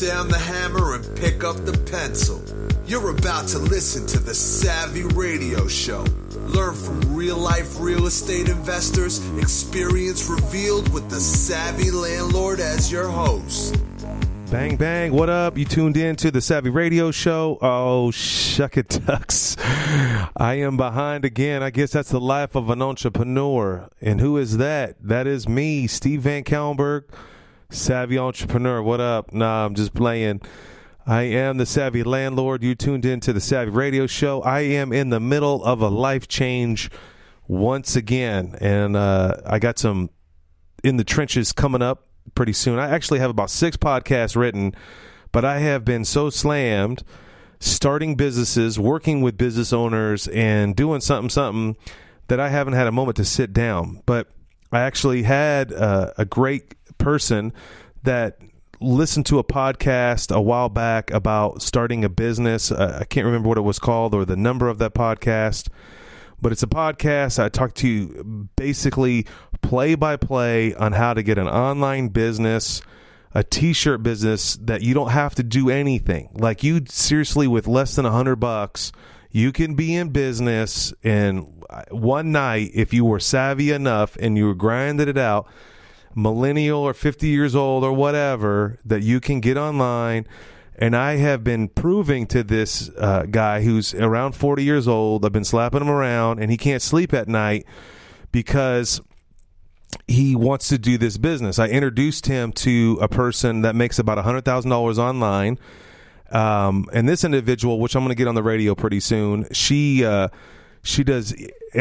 down the hammer and pick up the pencil. You're about to listen to The Savvy Radio Show. Learn from real-life real estate investors, experience revealed with the Savvy Landlord as your host. Bang, bang. What up? You tuned in to The Savvy Radio Show. Oh, shuck it ducks. I am behind again. I guess that's the life of an entrepreneur. And who is that? That is me, Steve VanCauwenbergh, Savvy Entrepreneur. What up? Nah, I'm just playing. I am the Savvy Landlord. You tuned in to The Savvy Radio Show. I am in the middle of a life change once again. And I got some in the trenches coming up pretty soon. I actually have about 6 podcasts written, but I have been so slammed starting businesses, working with business owners, and doing something that I haven't had a moment to sit down. But I actually had a great person that listened to a podcast a while back about starting a business. I can't remember what it was called or the number of that podcast, but it's a podcast. I talk to you basically play by play on how to get an online business, a t-shirt business that you don't have to do anything. Like, you seriously, with less than $100, you can be in business in one night if you were savvy enough and you were grinding it out, millennial or 50 years old or whatever, that you can get online. And I have been proving to this guy who's around 40 years old, I've been slapping him around, and he can't sleep at night because he wants to do this business. I introduced him to a person that makes about $100,000 online. And this individual, which I'm going to get on the radio pretty soon, she does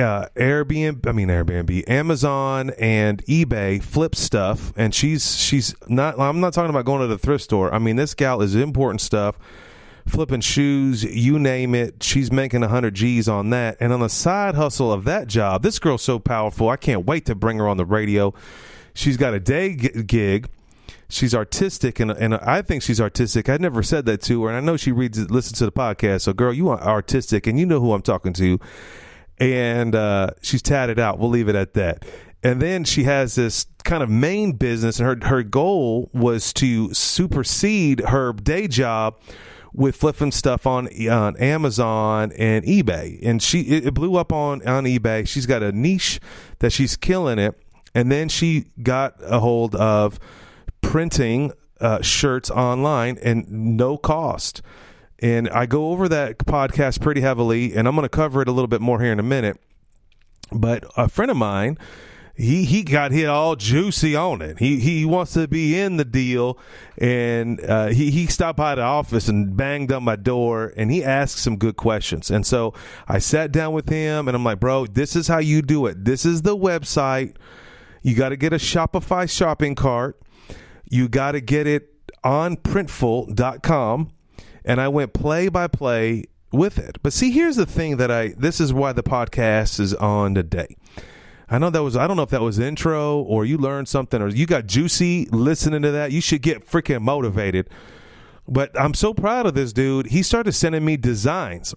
Airbnb, Amazon, and eBay flip stuff. And she's not. I'm not talking about going to the thrift store. I mean, this gal is important stuff, flipping shoes, you name it. She's making 100 G's on that. And on the side hustle of that job, this girl's so powerful. I can't wait to bring her on the radio. She's got a day gig. She's artistic, and I think she's artistic. I never said that to her, and I know she listens to the podcast. So, girl, you are artistic, and you know who I'm talking to. And she's tatted out. We'll leave it at that. And then she has this kind of main business, and her goal was to supersede her day job with flipping stuff on Amazon and eBay. And it blew up on eBay. She's got a niche that she's killing it. And then she got a hold of printing shirts online and no cost. And I go over that podcast pretty heavily, and I'm going to cover it a little bit more here in a minute. But a friend of mine, he got hit all juicy on it. He wants to be in the deal, and he stopped by the office and banged on my door, and he asked some good questions. And so I sat down with him, and I'm like, bro, this is how you do it. This is the website. You got to get a Shopify shopping cart. You got to get it on Printful.com. And I went play by play with it. But see, here's the thing this is why the podcast is on today. I don't know if that was intro or you learned something or you got juicy listening to that. You should get freaking motivated. But I'm so proud of this dude. He started sending me designs.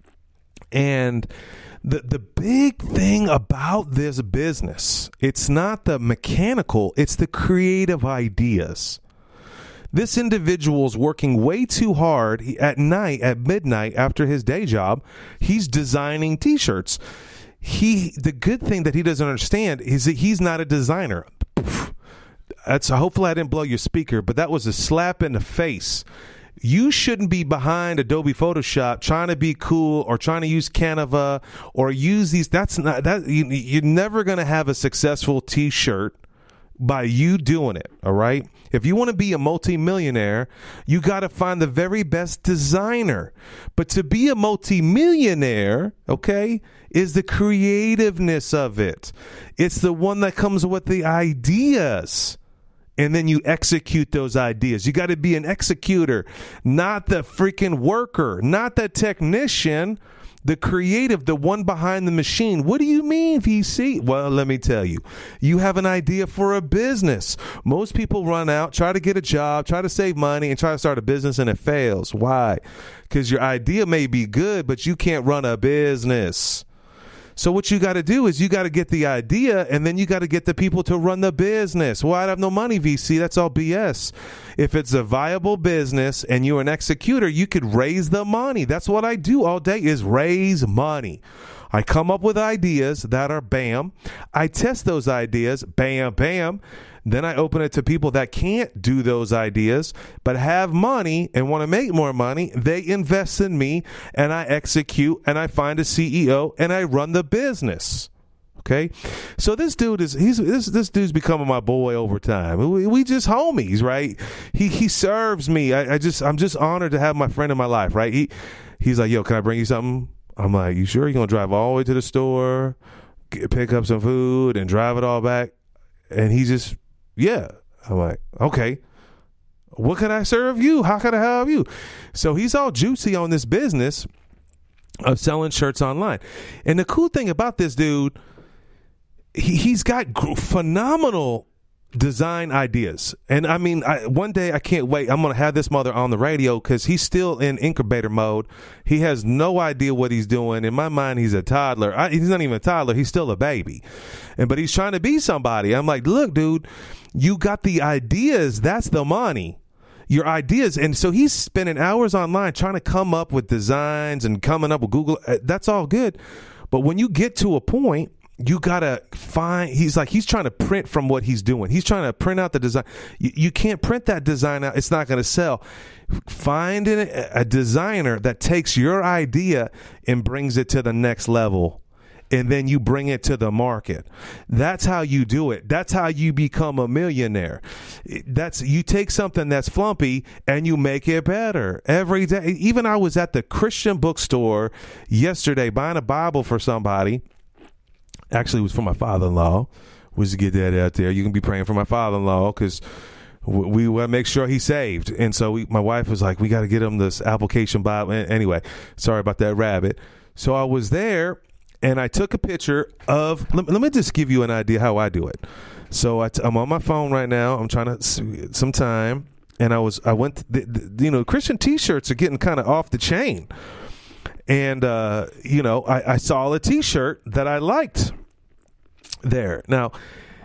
And the big thing about this business, it's not the mechanical, it's the creative ideas. This individual's working way too hard at midnight after his day job. He's designing T-shirts. The good thing that he doesn't understand is that he's not a designer. Hopefully I didn't blow your speaker, but that was a slap in the face. You shouldn't be behind Adobe Photoshop trying to be cool or trying to use Canva or use these. You're never going to have a successful T-shirt by you doing it. All right. If you want to be a multimillionaire, you got to find the very best designer. But to be a multimillionaire, okay, is the creativeness of it. It's the one that comes with the ideas. And then you execute those ideas. You got to be an executor, not the freaking worker, not the technician, the creative, the one behind the machine. What do you mean, VC? Well, let me tell you. You have an idea for a business. Most people run out, try to get a job, try to save money, and try to start a business, and it fails. Why? Because your idea may be good, but you can't run a business. So what you got to do is you got to get the idea, and then you got to get the people to run the business. Well, I have no money, VC. That's all BS. If it's a viable business and you're an executor, you could raise the money. That's what I do all day, is raise money. I come up with ideas that are bam. I test those ideas, bam, bam. Then I open it to people that can't do those ideas but have money and want to make more money. They invest in me, and I execute, and I find a CEO, and I run the business. Okay, so this dude is this dude's becoming my boy over time. We just homies, right? He serves me. I'm just honored to have my friend in my life, right? He's like, yo, can I bring you something? I'm like, you sure you're going to drive all the way to the store, pick up some food, and drive it all back? And he just, yeah. I'm like, okay. What can I serve you? How can I help you? So he's all juicy on this business of selling shirts online. And the cool thing about this dude, he's got phenomenal design ideas. And I mean, one day I can't wait. I'm going to have this mother on the radio because he's still in incubator mode. He has no idea what he's doing. In my mind, he's a toddler. He's not even a toddler. He's still a baby. But he's trying to be somebody. I'm like, look, dude, you got the ideas. That's the money. Your ideas. And so he's spending hours online trying to come up with designs and coming up with Google. That's all good. But when you get to a point, you gotta find. He's trying to print from what he's doing. He's trying to print out the design. You can't print that design out. It's not going to sell. Find a designer that takes your idea and brings it to the next level, and then you bring it to the market. That's how you do it. That's how you become a millionaire. You take something that's flumpy and you make it better every day. Even I was at the Christian bookstore yesterday buying a Bible for somebody. Actually, it was for my father-in-law. Was to get that out there. You can be praying for my father-in-law because we want to make sure he's saved. And so my wife was like, we got to get him this application Bible. Anyway, sorry about that rabbit. So I was there, and I took a picture of. Let me just give you an idea how I do it. So I'm on my phone right now. I'm trying to some time, and I went. Christian T-shirts are getting kind of off the chain. And, I saw a T-shirt that I liked there. Now,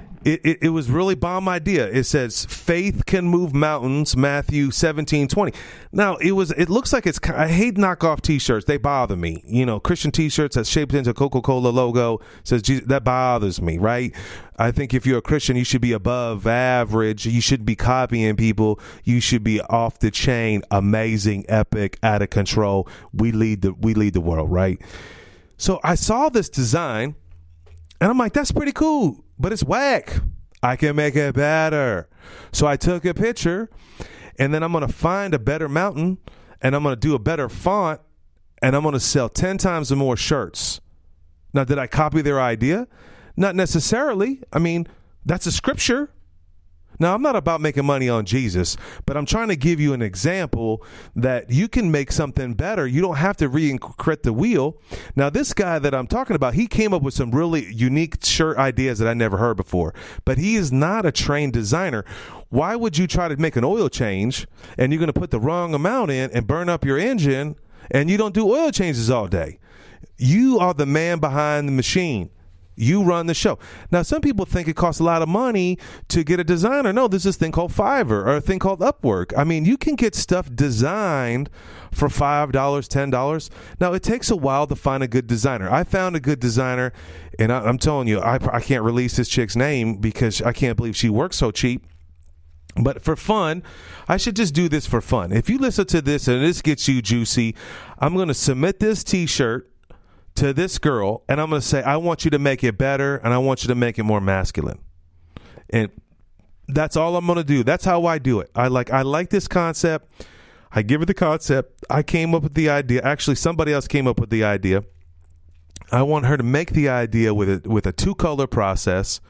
it was really bomb idea. It says, faith can move mountains, Matthew 17:20. Now, it looks like I hate knockoff T-shirts. They bother me. Christian T-shirts that's shaped into a Coca-Cola logo says Jesus. That bothers me, right? I think if you're a Christian, you should be above average. You should be copying people. You should be off the chain, amazing, epic, out of control. We lead the world, right? So I saw this design, and I'm like, that's pretty cool, but it's whack. I can make it better. So I took a picture, and then I'm going to find a better mountain, and I'm going to do a better font, and I'm going to sell 10 times more shirts. Now, did I copy their idea? Not necessarily. I mean, that's a scripture. Now, I'm not about making money on Jesus, but I'm trying to give you an example that you can make something better. You don't have to reinvent the wheel. Now, this guy that I'm talking about, he came up with some really unique shirt ideas that I never heard before, but he is not a trained designer. Why would you try to make an oil change and you're going to put the wrong amount in and burn up your engine, and you don't do oil changes all day? You are the man behind the machine. You run the show. Now, some people think it costs a lot of money to get a designer. No, there's this thing called Fiverr or a thing called Upwork. I mean, you can get stuff designed for $5, $10. Now, it takes a while to find a good designer. I found a good designer, and I'm telling you, I can't release this chick's name because I can't believe she works so cheap. But for fun, I should just do this for fun. If you listen to this and this gets you juicy, I'm going to submit this T-shirt to this girl, and I'm going to say, I want you to make it better, and I want you to make it more masculine. And that's all I'm going to do. That's how I do it. I like this concept. I give her the concept. I came up with the idea. Actually, somebody else came up with the idea. I want her to make the idea with a 2-color process.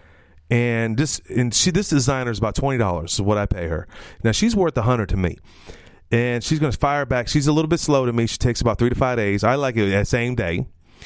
And this designer is about $20 is what I pay her. Now, she's worth $100 to me. And she's going to fire back. She's a little bit slow to me. She takes about 3 to 5 days. I like it that same day.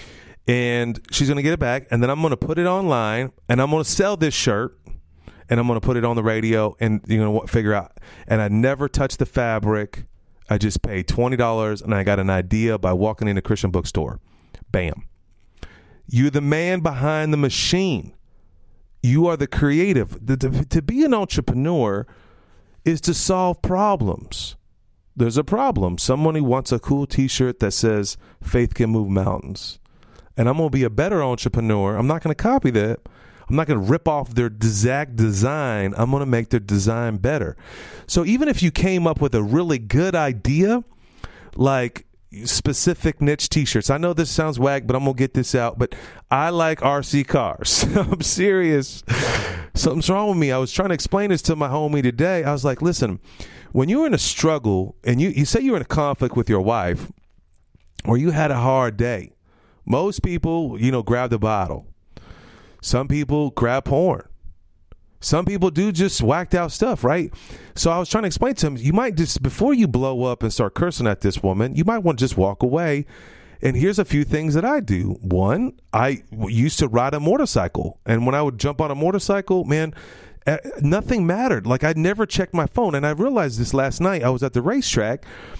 And she's going to get it back. And then I'm going to put it online. And I'm going to sell this shirt. And I'm going to put it on the radio. And you're going to figure out. And I never touched the fabric. I just paid $20. And I got an idea by walking in a Christian bookstore. Bam. You're the man behind the machine. You are the creative. To be an entrepreneur is to solve problems. There's a problem. Someone who wants a cool t-shirt that says faith can move mountains. And I'm going to be a better entrepreneur. I'm not going to copy that. I'm not going to rip off their exact design. I'm going to make their design better. So even if you came up with a really good idea, like specific niche t-shirts. I know this sounds whack, but I'm going to get this out. But I like RC cars. I'm serious. Something's wrong with me. I was trying to explain this to my homie today. I was like, listen, when you're in a struggle and you say you're in a conflict with your wife or you had a hard day, most people, grab the bottle. Some people grab porn. Some people do just whacked out stuff, right? So I was trying to explain to him, you might just, before you blow up and start cursing at this woman, you might want to just walk away. And here's a few things that I do. One, I used to ride a motorcycle. And when I would jump on a motorcycle, man, nothing mattered. Like, I'd never checked my phone. And I realized this last night. I was at the racetrack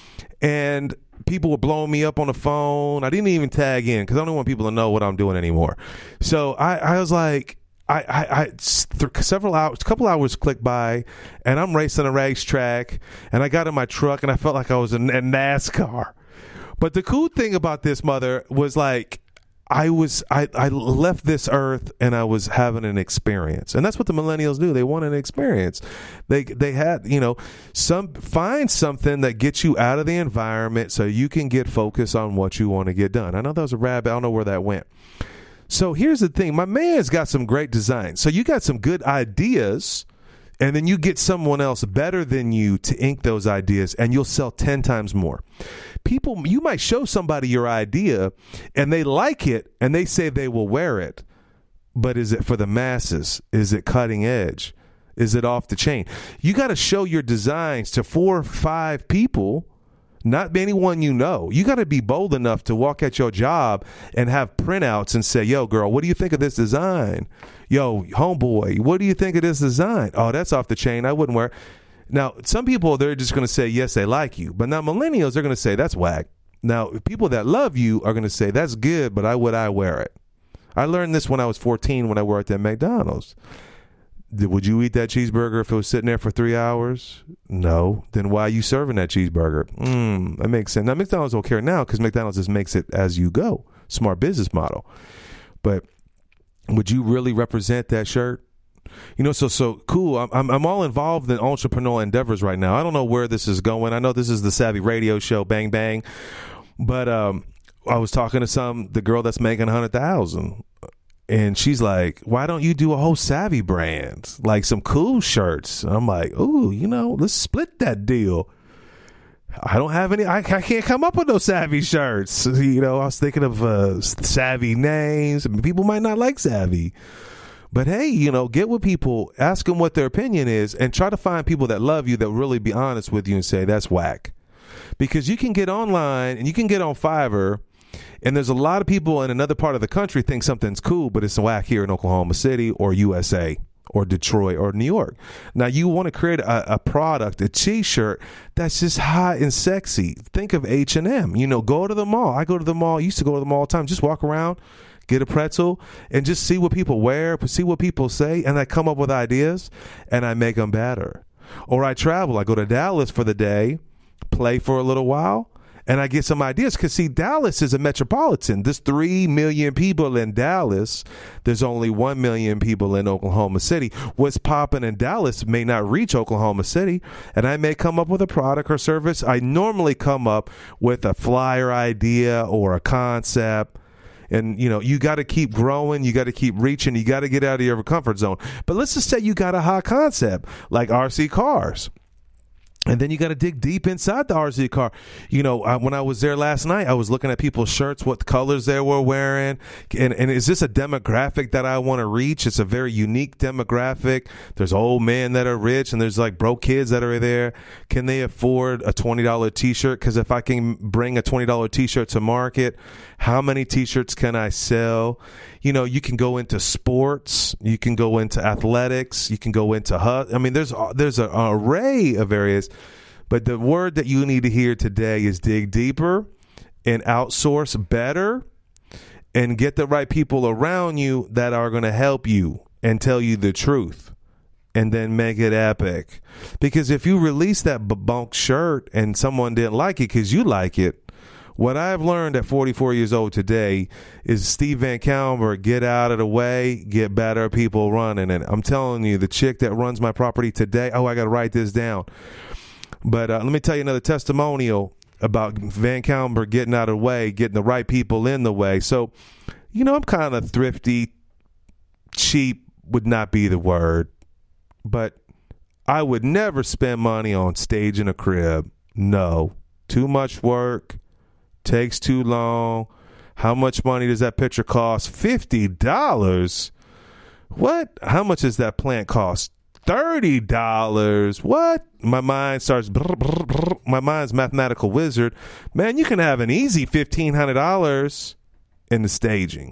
and people were blowing me up on the phone. I didn't even tag in because I don't want people to know what I'm doing anymore. So I was like, a couple hours clicked by, and I'm racing a racetrack, and I got in my truck, and I felt like I was in NASCAR. But the cool thing about this, mother, was like I left this earth, and I was having an experience, and that's what the millennials do. They want an experience. They had find something that gets you out of the environment so you can get focused on what you want to get done. I know that was a rabbit. I don't know where that went. So here's the thing. My man's got some great designs. So you got some good ideas, and then you get someone else better than you to ink those ideas, and you'll sell 10 times more. People, you might show somebody your idea, and they like it, and they say they will wear it. But is it for the masses? Is it cutting edge? Is it off the chain? You got to show your designs to 4 or 5 people, not anyone you know. You got to be bold enough to walk at your job and have printouts and say, yo, girl, what do you think of this design? Yo, homeboy, what do you think of this design? Oh, that's off the chain. I wouldn't wear it. Now, some people, they're just going to say, yes, they like you. But now millennials, they're going to say, that's whack. Now, people that love you are going to say, that's good, but would I wear it? I learned this when I was 14 when I worked at McDonald's. Would you eat that cheeseburger if it was sitting there for 3 hours? No. Then why are you serving that cheeseburger? That makes sense. Now, McDonald's don't care now because McDonald's just makes it as you go. Smart business model. But would you really represent that shirt? So cool. I'm all involved in entrepreneurial endeavors right now. I don't know where this is going. I know this is the Savvy Radio Show, bang, bang. But I was talking to the girl that's making 100,000. And she's like, why don't you do a whole Savvy brand? Like some cool shirts. I'm like, ooh, let's split that deal. I don't have any. I can't come up with no Savvy shirts. I was thinking of Savvy names. I mean, people might not like Savvy. But hey, get with people, ask them what their opinion is, and try to find people that love you that really be honest with you and say, that's whack. Because you can get online and you can get on Fiverr. And there's a lot of people in another part of the country think something's cool, but it's whack here in Oklahoma City or USA or Detroit or New York. Now, you want to create a product, a T-shirt that's just hot and sexy. Think of H&M. Go to the mall. I go to the mall. Used to go to the mall all the time. Just walk around, get a pretzel, and just see what people wear, see what people say, and I come up with ideas, and I make them better. Or I travel. I go to Dallas for the day, play for a little while, and I get some ideas because, see, Dallas is a metropolitan. There's 3 million people in Dallas. There's only 1 million people in Oklahoma City. What's popping in Dallas may not reach Oklahoma City, and I may come up with a product or service. I normally come up with a flyer idea or a concept. And, you got to keep growing. You got to keep reaching. You got to get out of your comfort zone. But let's just say you got a hot concept like RC cars. And then you got to dig deep inside the RC car. When I was there last night, I was looking at people's shirts, what colors they were wearing. And is this a demographic that I want to reach? It's a very unique demographic. There's old men that are rich, and there's like broke kids that are there. Can they afford a $20 T-shirt? Because if I can bring a $20 T-shirt to market, how many T-shirts can I sell? You can go into sports. You can go into athletics. You can go into there's an array of areas. But the word that you need to hear today is dig deeper and outsource better and get the right people around you that are going to help you and tell you the truth, and then make it epic. Because if you release that bunk shirt and someone didn't like it because you like it, what I've learned at 44 years old today is Steve VanCauwenbergh, get out of the way, get better people running. And I'm telling you, the chick that runs my property today, I got to write this down. But let me tell you another testimonial about VanCauwenbergh getting out of the way, getting the right people in the way. So, I'm kind of thrifty. Cheap would not be the word, but I would never spend money on staging a crib. No, too much work. Takes too long. How much money does that picture cost? $50. What? How much does that plant cost? $30. What? My mind starts. My mind's mathematical wizard. Man, you can have an easy $1,500 in the staging.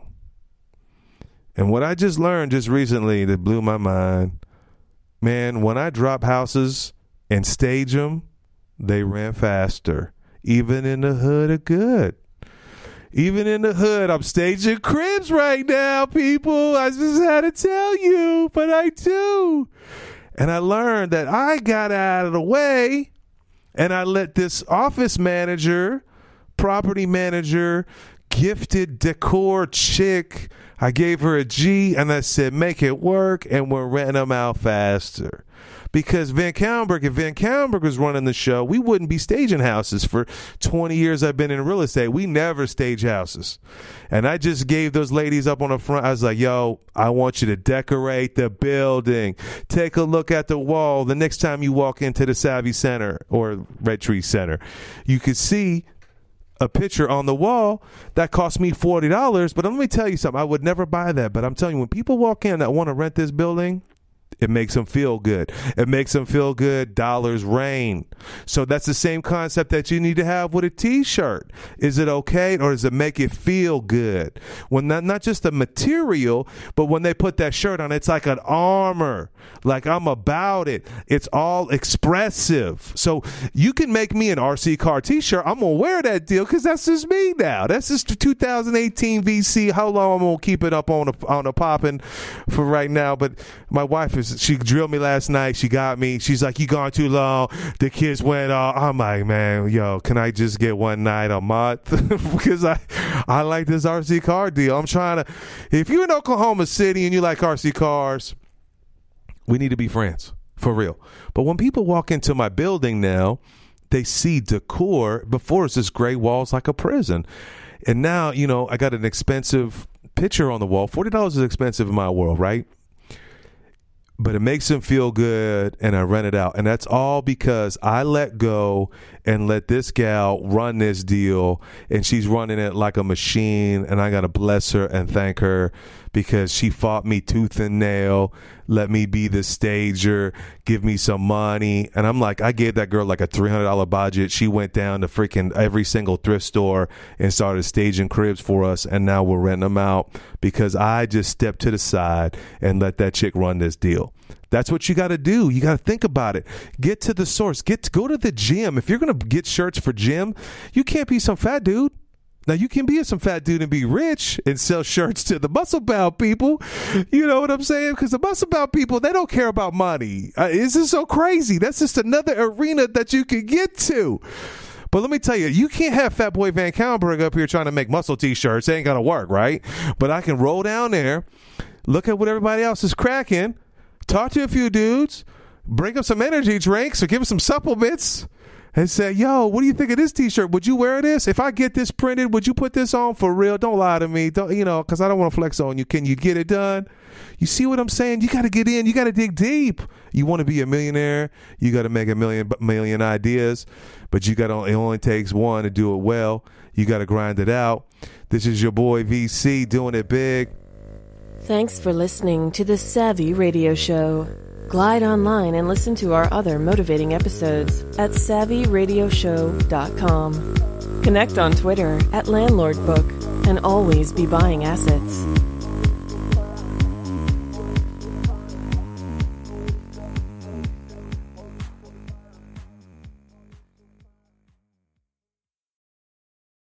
And what I just learned just recently that blew my mind, man, when I drop houses and stage them, they rent faster. Even in the hood are good. Even in the hood, I'm staging cribs right now, people. I just had to tell you, but I do. And I learned that I got out of the way and I let this office manager, property manager, gifted decor chick, I gave her a G and I said, make it work, and we're renting them out faster. Because if VanCauwenbergh was running the show, we wouldn't be staging houses. For 20 years I've been in real estate, we never stage houses. And I just gave those ladies up on the front. I was like, yo, I want you to decorate the building. Take a look at the wall. The next time you walk into the Savvy Center or Red Tree Center, you could see a picture on the wall that cost me $40. But let me tell you something. I would never buy that. But I'm telling you, when people walk in that want to rent this building, it makes them feel good. It makes them feel good. Dollars rain. So that's the same concept that you need to have with a T-shirt. Is it okay, or does it make it feel good? When not just the material, but when they put that shirt on, it's like an armor. Like I'm about it. It's all expressive. So you can make me an RC car T-shirt. I'm gonna wear that deal because that's just me now. That's just the 2018 VC. How long I'm gonna keep it up on a popping for right now? But my wife she drilled me last night. She got me. She's like, you gone too long. The kids went off. I'm like, man, yo, can I just get one night a month? Because I like this RC car deal. I'm trying to, if you're in Oklahoma City and you like RC cars, we need to be friends, for real. But when people walk into my building now, they see decor. Before, it's just gray walls like a prison. And now, I got an expensive picture on the wall. $40 is expensive in my world, right? But it makes them feel good, and I rent it out. And that's all because I let go and let this gal run this deal, and she's running it like a machine, and I got to bless her and thank her because she fought me tooth and nail, let me be the stager, give me some money. And I'm like, I gave that girl like a $300 budget. She went down to freaking every single thrift store and started staging cribs for us, and now we're renting them out because I just stepped to the side and let that chick run this deal. That's what you got to do. You got to think about it. Get to the source. Go to the gym. If you're going to get shirts for gym, you can't be some fat dude. Now, you can be some fat dude and be rich and sell shirts to the muscle-bound people. You know what I'm saying? Because the muscle-bound people, they don't care about money. This is so crazy. That's just another arena that you can get to. But let me tell you, you can't have Fat Boy VanCauwenbergh up here trying to make muscle T-shirts. It ain't going to work, right? But I can roll down there, look at what everybody else is cracking, talk to a few dudes, bring up some energy drinks or give them some supplements, and say, yo, what do you think of this T-shirt? Would you wear this? If I get this printed, would you put this on for real? Don't lie to me. Don't, because I don't want to flex on you. Can you get it done? You see what I'm saying? You got to get in. You got to dig deep. You want to be a millionaire. You got to make a million ideas, but it only takes one to do it well. You got to grind it out. This is your boy VC doing it big. Thanks for listening to the Savvy Radio Show. Glide online and listen to our other motivating episodes at SavvyRadioShow.com. Connect on Twitter at LandlordBook and always be buying assets.